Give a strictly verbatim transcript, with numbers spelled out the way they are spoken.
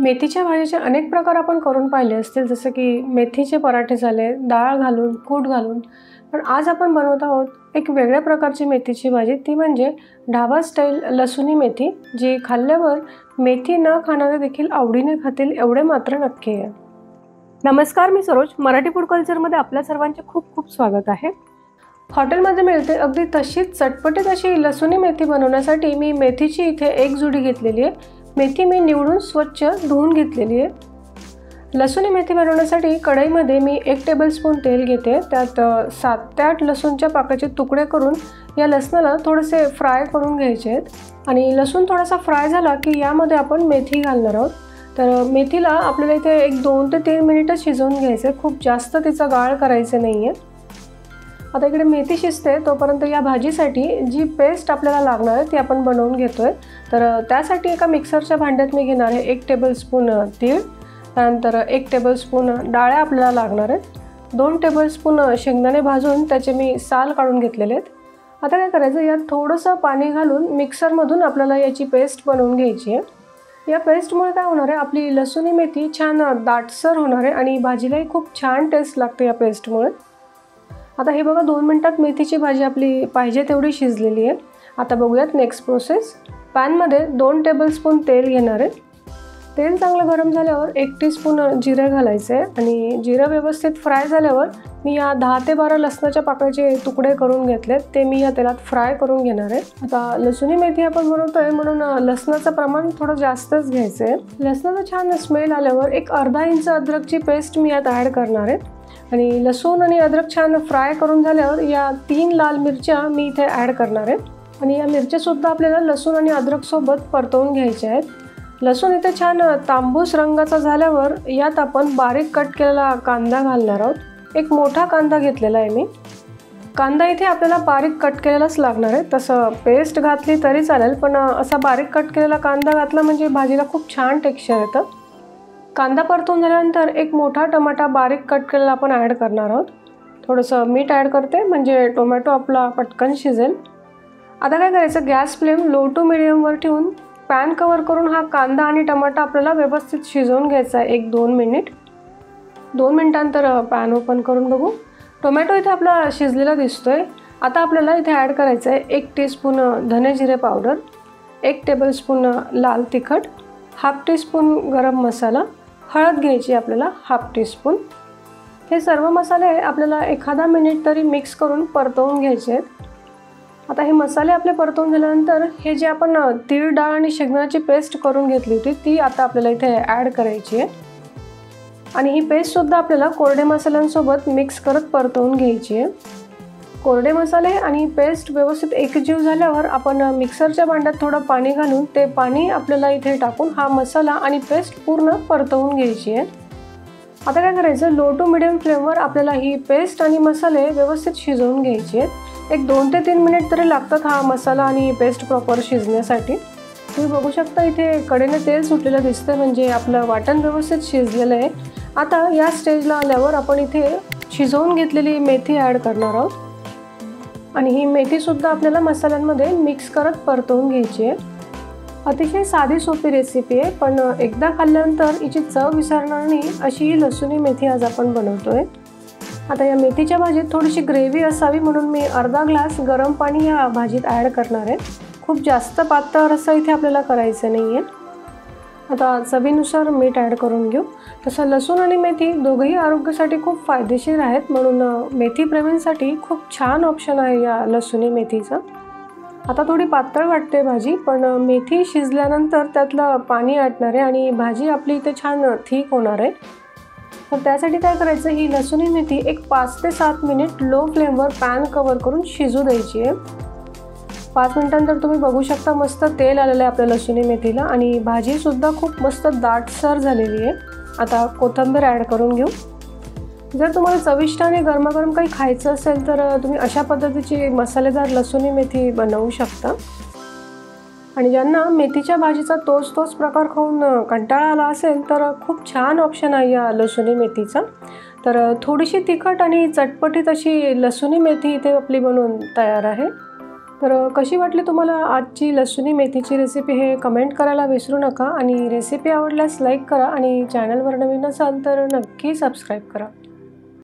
मेथीच्या भाजीचे अनेक प्रकार आपण करून पाहिले असतील, जसं की मेथीचे पराठे झाले, डाळ घालून, कूट घालून. पण आज आपण बनवत आहोत एक वेगळ्या प्रकारची मेथीची भाजी, ती म्हणजे ढाबा स्टाईल लसुनी मेथी, जी खाल्ल्यावर मेथी न खाणारे देखील आवडीने खातील एवढे मात्र नक्की आहे. नमस्कार, मी सरोज. मराठी फूड कल्चरमध्ये आपल्या सर्वांचे खूप खूप स्वागत आहे. हॉटेलमध्ये मिळते अगदी तशीच चटपटीत अशी लसुनी मेथी बनवण्यासाठी मी मेथीची इथे एक जुडी घेतलेली आहे. मेथी मी निवडून स्वच्छ धुवून घेतलेली आहे. लसुनी मेथी बनवण्यासाठी कढईमध्ये मी एक टेबलस्पून तेल घेते. त्यात सात ते आठ लसूणच्या पाकाचे तुकडे करून या लसणाला थोडेसे फ्राय करून घ्यायचे आहेत. आणि लसूण थोडासा फ्राय झाला की यामध्ये आपण मेथी घालणार आहोत. तर मेथीला आपल्याला इथे एक दोन ते तीन मिनिटं शिजवून घ्यायचं आहे. खूप जास्त तिचा गाळ करायचं नाही आहे. आता इकडे मेथी शिजते तोपर्यंत या भाजीसाठी जी पेस्ट आपल्याला लागणार आहे ती आपण बनवून घेतो आहे. तर त्यासाठी एका मिक्सरच्या भांड्यात मी घेणार आहे एक टेबलस्पून तीळ, त्यानंतर एक टेबलस्पून डाळ्या आपल्याला लागणार आहेत, दोन टेबलस्पून शेंगदाणे भाजून त्याचे मी साल काढून घेतलेले आहेत. आता काय करायचं, यात थोडंसं पाणी घालून मिक्सरमधून आपल्याला याची पेस्ट बनवून घ्यायची आहे. या पेस्टमुळे काय होणार आहे, आपली लसुनी मेथी छान दाटसर होणार आहे आणि भाजीलाही खूप छान टेस्ट लागते या पेस्टमुळे. आता हे बघा, दोन मिनटात मेथीची भाजी आपली पाहिजे तेवढी शिजलेली आहे. आता बघूयात नेक्स्ट प्रोसेस. पॅनमध्ये दोन टेबलस्पून तेल घेणार आहे. तेल चांगलं गरम झाल्यावर एक टीस्पून जिरे घालायचे आणि जिरं व्यवस्थित फ्राय झाल्यावर मी या दहा ते बारा लसणाच्या पाकळ्याचे तुकडे करून घेतलेत, ते मी या तेलात फ्राय करून घेणार आहे. आता लसुनी मेथी आपण बनवतोय म्हणून लसणाचं प्रमाण थोडं जास्तच घ्यायचं आहे. लसणाचा छान स्मेल आल्यावर एक अर्धा इंच अद्रकची पेस्ट मी यात ॲड करणार आहे. आणि लसूण आणि अद्रक छान फ्राय करून झाल्यावर या तीन लाल मिरच्या मी इथे ॲड करणार आहे. आणि या मिरच्यासुद्धा आपल्याला लसूण आणि अद्रकसोबत परतवून घ्यायच्या आहेत. लसूण इथे छान तांबूस रंगाचा झाल्यावर यात आपण बारीक कट केलेला कांदा घालणार आहोत. एक मोठा कांदा घेतलेला आहे मी. कांदा इथे आपल्याला बारीक कट केलेलाच लागणार आहे. तसं पेस्ट घातली तरी चालेल, पण असा बारीक कट केलेला कांदा घातला म्हणजे भाजीला खूप छान टेक्स्चर येतं. कांदा परतून झाल्यानंतर एक मोठा टमाटा बारीक कट केलेला आपण ॲड करणार आहोत. थोडंसं मीठ ॲड करते म्हणजे टोमॅटो आपला पटकन शिजेल. आता काय करायचं, गॅस फ्लेम लो टू मिडियमवर ठेवून पॅन कवर करून हा कांदा आणि टमाटा आपल्याला व्यवस्थित शिजवून घ्यायचा आहे एक दोन मिनिट. दोन मिनिटांतर पॅन ओपन करून बघू. टोमॅटो इथे आपला शिजलेला दिसतोय. आता आपल्याला इथे ॲड करायचं आहे एक टीस्पून धने जिरे पावडर, एक टेबलस्पून लाल तिखट, हाफ टीस्पून गरम मसाला, हळद घ्यायची आपल्याला हाफ टीस्पून. हे सर्व मसाले आपल्याला एखादा मिनिट तरी मिक्स करून परतवून घ्यायचे आहेत. आता हे मसाले आपले परतवून झाल्यानंतर हे जे आपण तीळ डाळ आणि शेंगदाण्याची पेस्ट करून घेतली होती ती आता आपल्याला इथे ॲड करायची आहे. आणि ही पेस्टसुद्धा आपल्याला कोरडे मसाल्यांसोबत मिक्स करत परतवून घ्यायची आहे. कोरडे मसाले आणि पेस्ट व्यवस्थित एकजीव झाल्यावर आपण मिक्सरच्या भांड्यात थोडं पाणी घालून ते पाणी आपल्याला इथे टाकून हा मसाला आणि पेस्ट पूर्ण परतवून घ्यायची आहे. आता काय करायचं, लो टू मिडियम फ्लेमवर आपल्याला ही पेस्ट आणि मसाले व्यवस्थित शिजवून घ्यायचे आहेत. एक दोन ते तीन मिनिट तरी लागतात हा मसाला आणि पेस्ट प्रॉपर शिजण्यासाठी. तुम्ही बघू शकता इथे कडेने तेल सुटलेलं दिसतं, म्हणजे आपलं वाटण व्यवस्थित शिजलेलं आहे. आता या स्टेजला आल्यावर आपण इथे शिजवून घेतलेली मेथी ॲड करणार आहोत. आणि ही मेथीसुद्धा आपल्याला मसाल्यांमध्ये मिक्स करत परतवून घ्यायची आहे. अतिशय साधी सोपी रेसिपी आहे, पण एकदा खाल्ल्यानंतर हिची चव विसरणार नाही अशी ही लसुनी मेथी आज आपण बनवतोय. आता या मेथीच्या भाजीत थोडीशी ग्रेव्ही असावी म्हणून मी अर्धा ग्लास गरम पाणी या भाजीत ॲड करणार आहे. खूप जास्त पातळ रस्सा इथे आपल्याला करायचं नाही आहे. आता चवीनुसार मीठ ॲड करून घेऊ. तसं लसूण आणि मेथी दोघंही आरोग्यासाठी खूप फायदेशीर आहेत, म्हणून मेथी प्रेमींसाठी खूप छान ऑप्शन आहे या लसुनी मेथीचा. आता थोडी पातळ वाटते भाजी, पण मेथी शिजल्यानंतर त्यातलं पाणी आटणार आहे आणि भाजी आपली इथे छान थिक होणार आहे. तर त्यासाठी काय करायचं, ही लसुनी मेथी एक पाच ते सात मिनिट लो फ्लेमवर पॅन कवर करून शिजू द्यायची आहे. पाच मिनिटांतर तुम्ही बघू शकता मस्त तेल आलेलं आहे आपल्या लसुनी मेथीला आणि भाजीसुद्धा खूप मस्त दाटसर झालेली आहे. आता कोथिंबीर ॲड करून घेऊ. जर तुम्हाला चविष्ट आणि गरमागरम काही खायचं असेल तर तुम्ही अशा पद्धतीची मसालेदार लसुनी मेथी बनवू शकता. आणि ज्यांना मेथीच्या भाजीचा तोच तोच प्रकार खाऊन कंटाळा आला असेल तर खूप छान ऑप्शन आहे या लसुनी मेथीचा. तर थोडीशी तिखट आणि चटपटीत अशी लसुनी मेथी इथे आपली बनवून तयार आहे. तर कशी वाटली तुम्हाला आजची लसुणी मेथीची रेसिपी हे कमेंट करायला विसरू नका आणि रेसिपी आवडल्यास लाईक करा आणि चॅनलवर नवीन असाल तर नक्की सबस्क्राईब करा.